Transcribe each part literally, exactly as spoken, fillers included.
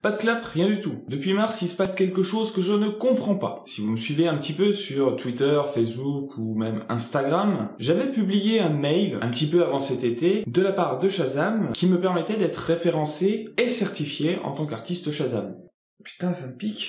Pas de clap, rien du tout. Depuis mars, il se passe quelque chose que je ne comprends pas. Si vous me suivez un petit peu sur Twitter, Facebook ou même Instagram, j'avais publié un mail un petit peu avant cet été de la part de Shazam qui me permettait d'être référencé et certifié en tant qu'artiste Shazam. Putain, ça me pique.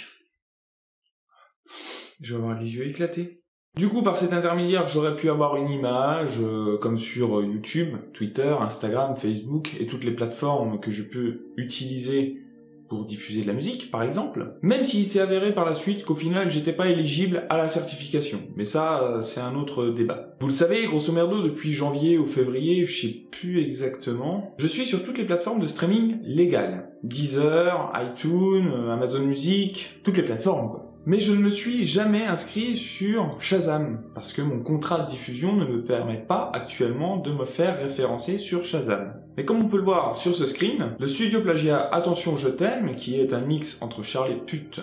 Je vais avoir les yeux éclatés. Du coup, par cet intermédiaire, j'aurais pu avoir une image, euh, comme sur YouTube, Twitter, Instagram, Facebook et toutes les plateformes que je peux utiliser pour diffuser de la musique, par exemple. Même s'il s'est avéré par la suite qu'au final, j'étais pas éligible à la certification. Mais ça, euh, c'est un autre débat. Vous le savez, grosso merdo, depuis janvier ou février, je sais plus exactement, je suis sur toutes les plateformes de streaming légales. Deezer, iTunes, Amazon Music, toutes les plateformes, quoi. Mais je ne me suis jamais inscrit sur Shazam, parce que mon contrat de diffusion ne me permet pas actuellement de me faire référencer sur Shazam. Mais comme on peut le voir sur ce screen, le studio plagiat Attention je t'aime, qui est un mix entre Charlie Pute,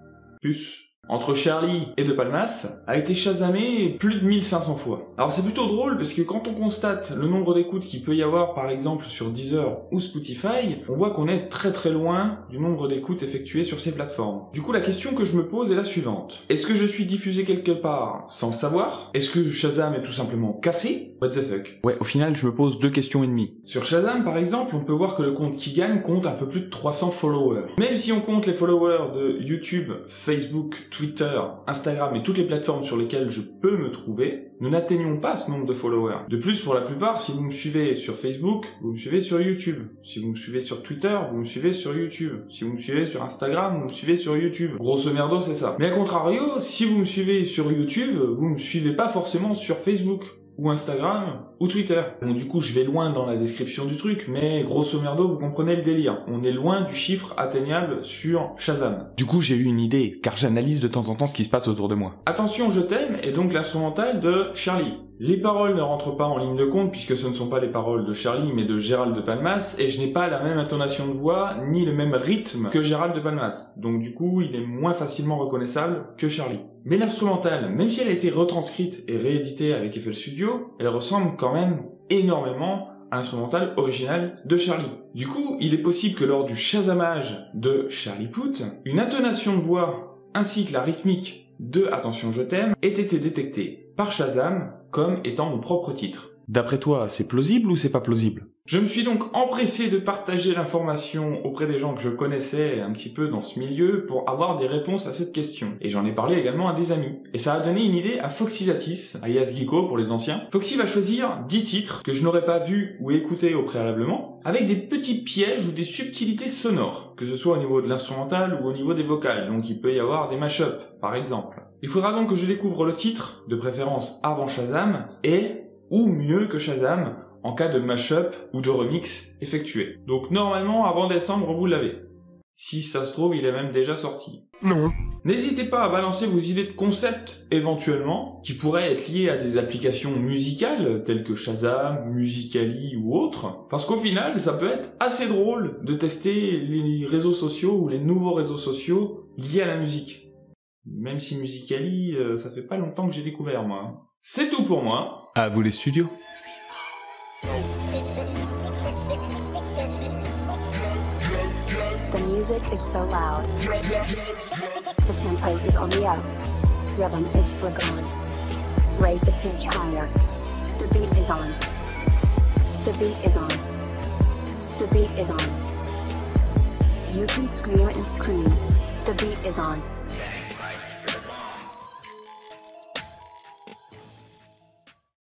plus, entre Charlie et De Palmas, a été shazamé plus de mille cinq cents fois. Alors c'est plutôt drôle parce que quand on constate le nombre d'écoutes qu'il peut y avoir par exemple sur Deezer ou Spotify, on voit qu'on est très très loin du nombre d'écoutes effectuées sur ces plateformes. Du coup la question que je me pose est la suivante. Est-ce que je suis diffusé quelque part sans le savoir? Est-ce que Shazam est tout simplement cassé? What the fuck? Ouais, au final je me pose deux questions et demie. Sur Shazam par exemple, on peut voir que le compte qui gagne compte un peu plus de trois cents followers. Même si on compte les followers de YouTube, Facebook, Twitter, Instagram et toutes les plateformes sur lesquelles je peux me trouver, nous n'atteignons pas ce nombre de followers. De plus, pour la plupart, si vous me suivez sur Facebook, vous me suivez sur YouTube. Si vous me suivez sur Twitter, vous me suivez sur YouTube. Si vous me suivez sur Instagram, vous me suivez sur YouTube. Grosso merdo, c'est ça. Mais à contrario, si vous me suivez sur YouTube, vous me suivez pas forcément sur Facebook, ou Instagram, ou Twitter. Bon, du coup, je vais loin dans la description du truc, mais grosso merdo, vous comprenez le délire. On est loin du chiffre atteignable sur Shazam. Du coup, j'ai eu une idée, car j'analyse de temps en temps ce qui se passe autour de moi. Attention, je t'aime est donc l'instrumental de Charlie. Les paroles ne rentrent pas en ligne de compte, puisque ce ne sont pas les paroles de Charlie, mais de Gérald de Palmas, et je n'ai pas la même intonation de voix, ni le même rythme que Gérald de Palmas. Donc du coup, il est moins facilement reconnaissable que Charlie. Mais l'instrumentale, même si elle a été retranscrite et rééditée avec F L Studio, elle ressemble quand même énormément à l'instrumental original de Charlie. Du coup, il est possible que lors du shazamage de Charlie Pute, une intonation de voix ainsi que la rythmique de Attention je t'aime ait été détectée par Shazam comme étant mon propre titre. D'après toi, c'est plausible ou c'est pas plausible? Je me suis donc empressé de partager l'information auprès des gens que je connaissais un petit peu dans ce milieu pour avoir des réponses à cette question. Et j'en ai parlé également à des amis. Et ça a donné une idée à Foxyzatis, alias Geeko pour les anciens. Foxy va choisir dix titres que je n'aurais pas vus ou écoutés au préalablement, avec des petits pièges ou des subtilités sonores, que ce soit au niveau de l'instrumental ou au niveau des vocales. Donc il peut y avoir des mash-ups, par exemple. Il faudra donc que je découvre le titre, de préférence avant Shazam, et ou mieux que Shazam, en cas de mash-up ou de remix effectué. Donc normalement, avant décembre, vous l'avez. Si ça se trouve, il est même déjà sorti. Non. N'hésitez pas à balancer vos idées de concept, éventuellement, qui pourraient être liées à des applications musicales, telles que Shazam, Musical.ly ou autres, parce qu'au final, ça peut être assez drôle de tester les réseaux sociaux ou les nouveaux réseaux sociaux liés à la musique. Même si Musical.ly, euh, ça fait pas longtemps que j'ai découvert, moi. C'est tout pour moi. À vous les studios. The music is so loud. The tempo is on the up. Rhythm is flickering. Raise the pitch higher. The beat is on. The beat is on. The beat is on. You can scream and scream. The beat is on.